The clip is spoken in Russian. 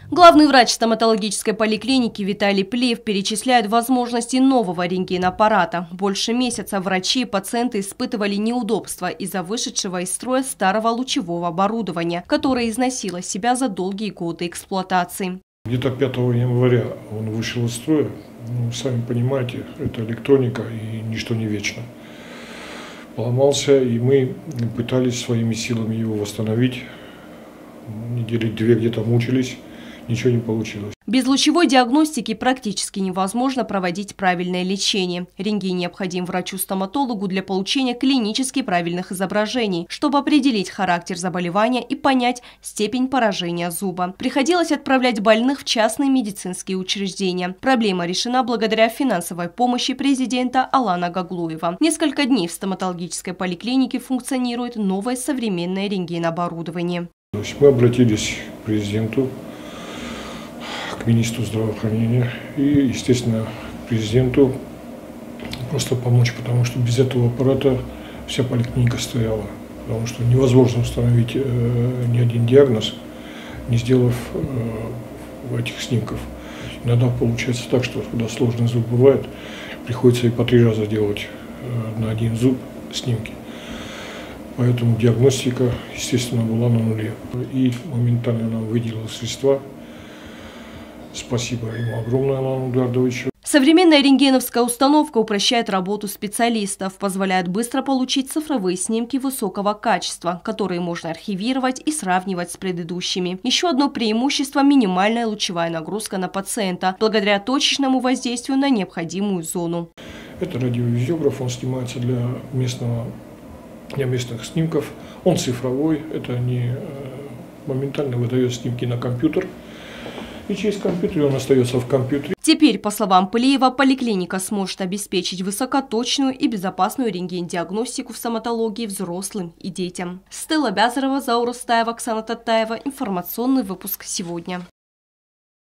Главный врач стоматологической поликлиники Виталий Плеев перечисляет возможности нового рентгенаппарата. Больше месяца врачи и пациенты испытывали неудобства из-за вышедшего из строя старого лучевого оборудования, которое износило себя за долгие годы эксплуатации. Где-то 5 января он вышел из строя. Сами понимаете, это электроника и ничто не вечно. Поломался, и мы пытались своими силами его восстановить. Недели 2 где-то мучились. Ничего не получилось. Без лучевой диагностики практически невозможно проводить правильное лечение. Рентген необходим врачу-стоматологу для получения клинически правильных изображений, чтобы определить характер заболевания и понять степень поражения зуба. Приходилось отправлять больных в частные медицинские учреждения. Проблема решена благодаря финансовой помощи президента Алана Гаглуева. Несколько дней в стоматологической поликлинике функционирует новое современное рентгеноборудование. То есть мы обратились к президенту, к министру здравоохранения и, естественно, президенту просто помочь, потому что без этого аппарата вся поликлиника стояла. Потому что невозможно установить ни один диагноз, не сделав этих снимков. Иногда получается так, что когда сложный зуб бывает, приходится и по 3 раза делать на один зуб снимки. Поэтому диагностика, естественно, была на нуле. И моментально нам выделили средства. Спасибо ему огромное, Алану Эдуардовичу. Современная рентгеновская установка упрощает работу специалистов, позволяет быстро получить цифровые снимки высокого качества, которые можно архивировать и сравнивать с предыдущими. Еще одно преимущество – минимальная лучевая нагрузка на пациента, благодаря точечному воздействию на необходимую зону. Это радиовизиограф, он снимается для местных снимков. Он цифровой, это не моментально выдает снимки на компьютер. И через компьютер он остается в компьютере. Теперь, по словам Плеева, поликлиника сможет обеспечить высокоточную и безопасную рентген-диагностику в стоматологии взрослым и детям. Стелла Бязарова, Заура Стаева, Оксана Татаева. Информационный выпуск сегодня.